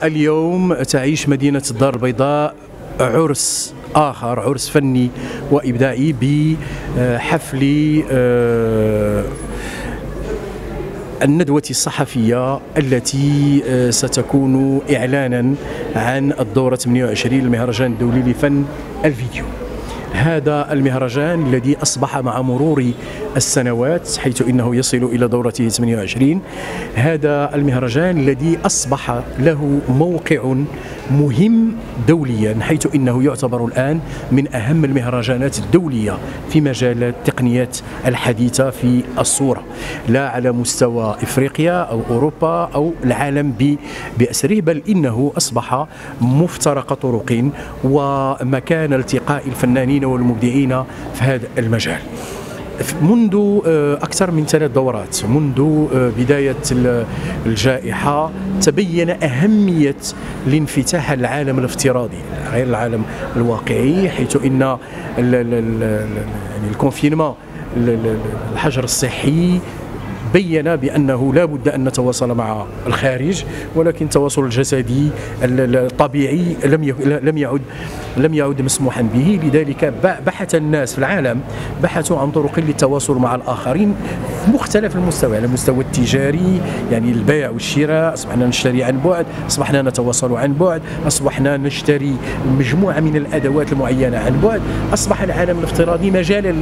اليوم تعيش مدينة الدار البيضاء عرس آخر، عرس فني وإبداعي بحفل الندوة الصحفية التي ستكون إعلانا عن الدورة 28 للمهرجان الدولي لفن الفيديو. هذا المهرجان الذي أصبح مع مرور السنوات، حيث إنه يصل إلى دورته 28، هذا المهرجان الذي أصبح له موقع مهم دوليا، حيث إنه يعتبر الآن من أهم المهرجانات الدولية في مجال التقنيات الحديثة في الصورة، لا على مستوى إفريقيا أو أوروبا أو العالم بأسره، بل إنه أصبح مفترق طرق ومكان التقاء الفنانين والمبدعين في هذا المجال. منذ أكثر من 3 دورات، منذ بداية الجائحة، تبين أهمية الانفتاح على العالم الافتراضي غير العالم الواقعي، حيث إن الكونفينمون، الحجر الصحي، بين بأنه لا بد أن نتواصل مع الخارج، ولكن التواصل الجسدي الطبيعي لم يعد مسموحا به. لذلك بحث الناس في العالم بحثوا عن طرق للتواصل مع الآخرين في مختلف المستوى، على المستوى التجاري، يعني البيع والشراء، أصبحنا نشتري عن بعد، أصبحنا نتواصل عن بعد، أصبحنا نشتري مجموعة من الأدوات المعينة عن بعد، أصبح العالم الافتراضي مجالا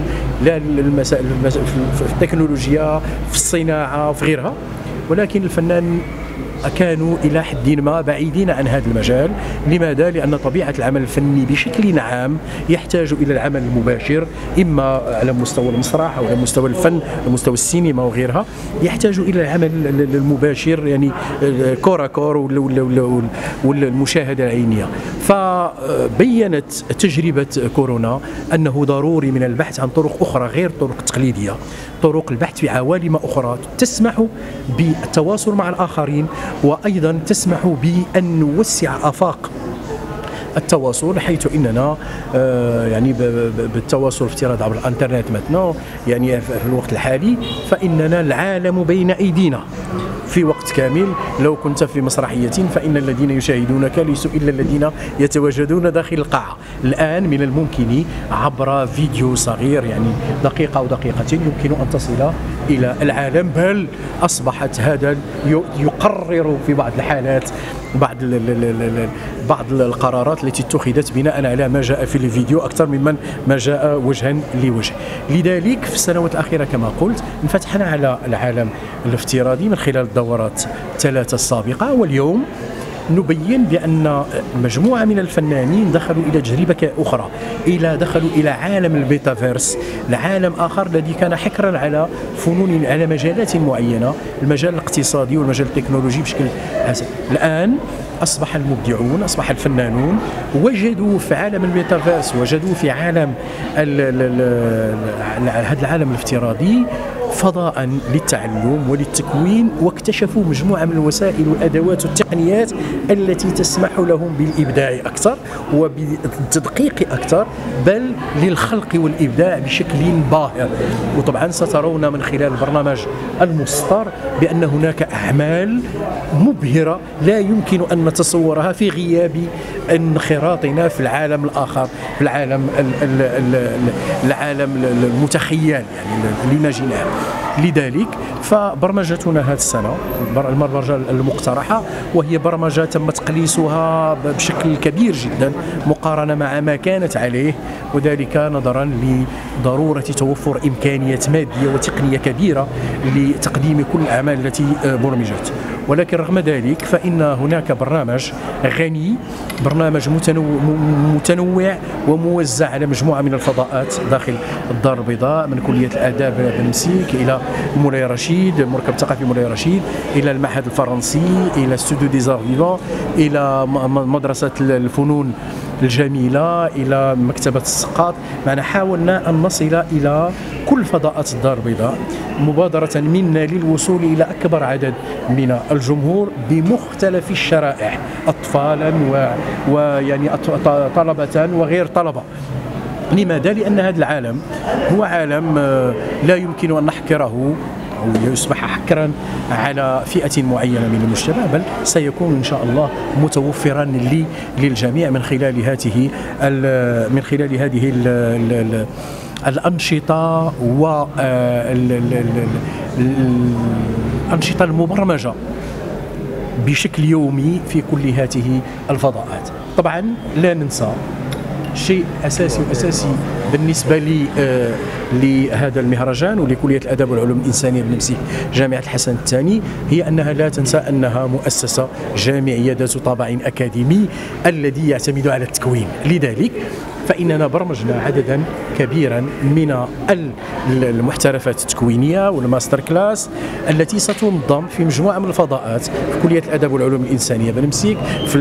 في التكنولوجيا، في الصناعة، في غيرها. ولكن الفنان كانوا إلى حد ما بعيدين عن هذا المجال. لماذا؟ لأن طبيعة العمل الفني بشكل عام يحتاج إلى العمل المباشر، إما على مستوى المسرح أو على مستوى الفن، على مستوى السينما وغيرها، يحتاج إلى العمل المباشر، يعني كورا كور والمشاهدة العينية. فبينت تجربة كورونا أنه ضروري من البحث عن طرق أخرى غير الطرق التقليدية، طرق البحث في عوالم أخرى تسمح بالتواصل مع الآخرين، وأيضا تسمح بأن نوسع آفاق التواصل، حيث اننا يعني بالتواصل الافتراضي عبر الانترنت مثلا، يعني في الوقت الحالي فاننا العالم بين ايدينا في وقت كامل. لو كنت في مسرحية فإن الذين يشاهدونك ليسوا إلا الذين يتواجدون داخل القاعة. الآن من الممكن عبر فيديو صغير، يعني دقيقة أو دقيقتين، يمكن أن تصل إلى العالم، بل أصبحت هذا يقرر في بعض الحالات بعض القرارات التي اتخذت بناء على ما جاء في الفيديو أكثر ممن ما جاء وجها لوجه. لذلك في السنوات الأخيرة كما قلت انفتحنا على العالم الافتراضي من خلال الدورات 3 السابقة، واليوم نبين بأن مجموعة من الفنانين دخلوا إلى تجربة أخرى، دخلوا إلى عالم الميتافيرس، العالم آخر الذي كان حكرا على فنون، على مجالات معينة، المجال الاقتصادي والمجال التكنولوجي بشكل أساسي. الآن أصبح المبدعون، أصبح الفنانون وجدوا في عالم الميتافيرس، وجدوا في عالم هذا العالم الافتراضي فضاء للتعلم وللتكوين، واكتشفوا مجموعة من الوسائل والأدوات والتقنيات التي تسمح لهم بالإبداع أكثر وبالتدقيق أكثر، بل للخلق والإبداع بشكل باهر. وطبعا سترون من خلال البرنامج المسطر بأن هناك أعمال مبهرة لا يمكن أن نتصورها في غياب انخراطنا في العالم الآخر، في العالم المتخيل، يعني الإيماجينير. لذلك فبرمجتنا هذه السنة البرمجة المقترحة، وهي برمجة تم تقليصها بشكل كبير جدا مقارنة مع ما كانت عليه، وذلك نظرا لضرورة توفر إمكانيات مادية وتقنية كبيرة لتقديم كل الأعمال التي برمجت. ولكن رغم ذلك فإن هناك برنامج غني، برنامج متنوع وموزع على مجموعة من الفضاءات داخل الدار البيضاء، من كلية الآداب بنمسيك إلى مولاي رشيد، المركب الثقافي مولاي رشيد، إلى المعهد الفرنسي، إلى ستوديو دي زار فيفون، إلى مدرسة الفنون الجميلة، إلى مكتبة السقاط. معنا حاولنا أن نصل إلى كل فضاءات الدار البيضاء، مبادرة منا للوصول إلى أكبر عدد من الجمهور بمختلف الشرائح، أطفالا ويعني طلبة وغير طلبة. لماذا؟ لأن هذا العالم هو عالم لا يمكن أن نحكره أو يصبح حكرا على فئة معينة من المجتمع، بل سيكون إن شاء الله متوفرا للجميع من خلال هذه الأنشطة والأنشطة المبرمجة بشكل يومي في كل هذه الفضاءات. طبعا لا ننسى شيء أساسي بالنسبة لهذا المهرجان ولكلية الأدب والعلوم الإنسانية بنفسه جامعة الحسن الثاني، هي أنها لا تنسى أنها مؤسسة جامعية ذات طابع أكاديمي الذي يعتمد على التكوين. لذلك فإننا برمجنا عددا كبيرا من المحترفات التكوينية والماستر كلاس التي ستنظم في مجموعة من الفضاءات في كلية الأدب والعلوم الإنسانية بنمسيك،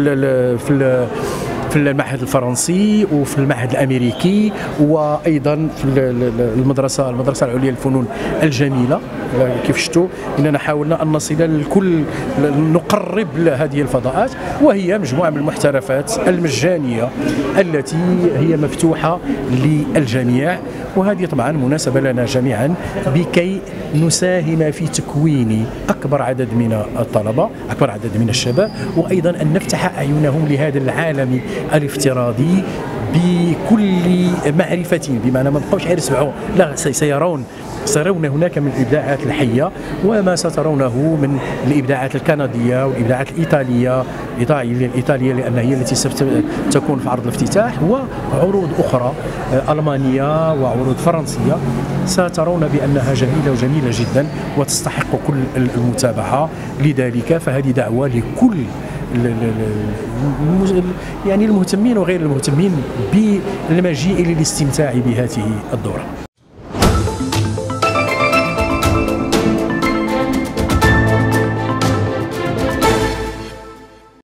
في المعهد الفرنسي وفي المعهد الامريكي، وايضا في المدرسه العليا للفنون الجميله. كيف شفتوا اننا حاولنا ان نصل للكل، نقرب لهذه الفضاءات، وهي مجموعه من المحترفات المجانيه التي هي مفتوحه للجميع. وهذه طبعا مناسبه لنا جميعا بكي نساهم في تكوين اكبر عدد من الطلبه، اكبر عدد من الشباب، وايضا ان نفتح اعينهم لهذا العالم الافتراضي بكل معرفة، بمعنى ما بقوش يسمعوا، لا سيرون هناك من الإبداعات الحية، وما سترونه من الإبداعات الكندية والإبداعات الإيطالية لأن هي التي ستكون في عرض الافتتاح، وعروض أخرى ألمانية وعروض فرنسية سترون بأنها جميلة جدا وتستحق كل المتابعة. لذلك فهذه دعوة لكل يعني المهتمين وغير المهتمين بالمجيء للاستمتاع بهذه الدورة.